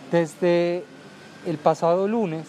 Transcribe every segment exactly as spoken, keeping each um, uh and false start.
Desde el pasado lunes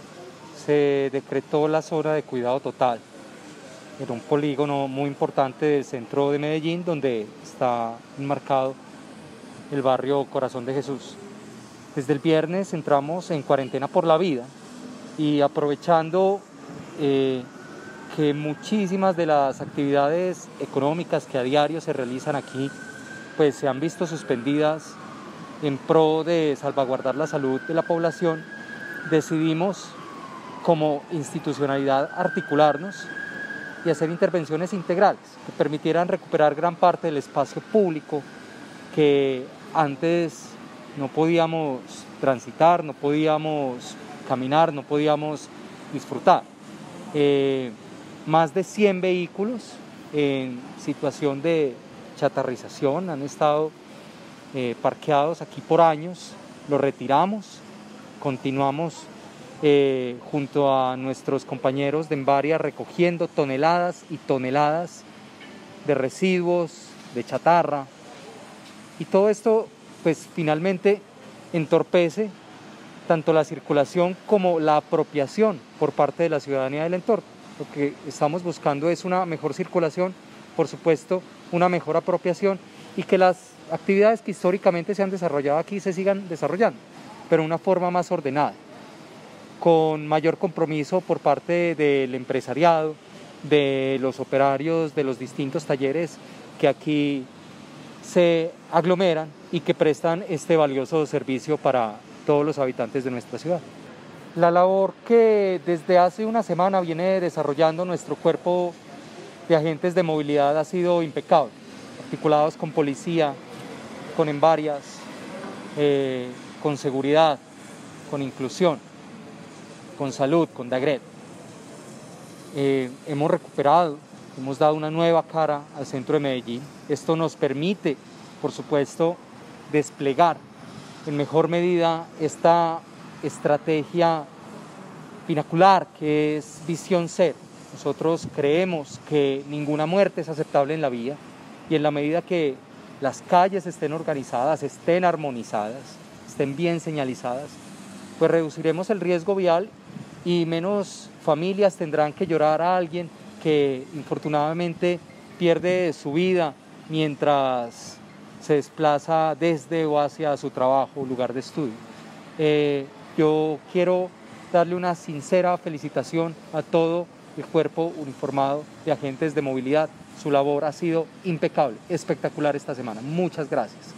se decretó la zona de cuidado total. Era un polígono muy importante del centro de Medellín, donde está enmarcado el barrio Corazón de Jesús. Desde el viernes entramos en cuarentena por la vida y aprovechando eh, que muchísimas de las actividades económicas que a diario se realizan aquí pues se han visto suspendidas en pro de salvaguardar la salud de la población, decidimos como institucionalidad articularnos y hacer intervenciones integrales que permitieran recuperar gran parte del espacio público que antes no podíamos transitar, no podíamos caminar, no podíamos disfrutar. Eh, más de cien vehículos en situación de chatarrización han estado eh, parqueados aquí por años, los retiramos, continuamos eh, junto a nuestros compañeros de Envaria recogiendo toneladas y toneladas de residuos, de chatarra, y todo esto pues finalmente entorpece tanto la circulación como la apropiación por parte de la ciudadanía del entorno. Lo que estamos buscando es una mejor circulación, por supuesto, una mejor apropiación y que las actividades que históricamente se han desarrollado aquí se sigan desarrollando, pero de una forma más ordenada, con mayor compromiso por parte del empresariado, de los operarios de los distintos talleres que aquí se aglomeran y que prestan este valioso servicio para todos los habitantes de nuestra ciudad. La labor que desde hace una semana viene desarrollando nuestro cuerpo de agentes de movilidad ha sido impecable, articulados con policía, con Envarias, eh, con seguridad, con inclusión, con salud, con DAGRED. Eh, hemos recuperado, hemos dado una nueva cara al centro de Medellín. Esto nos permite, por supuesto, desplegar en mejor medida esta estrategia pinacular que es Visión Cero. Nosotros creemos que ninguna muerte es aceptable en la vía y en la medida que las calles estén organizadas, estén armonizadas, estén bien señalizadas, pues reduciremos el riesgo vial y menos familias tendrán que llorar a alguien que infortunadamente pierde su vida mientras se desplaza desde o hacia su trabajo o lugar de estudio. Eh, yo quiero darle una sincera felicitación a todo el cuerpo uniformado de agentes de movilidad. Su labor ha sido impecable, espectacular esta semana. Muchas gracias.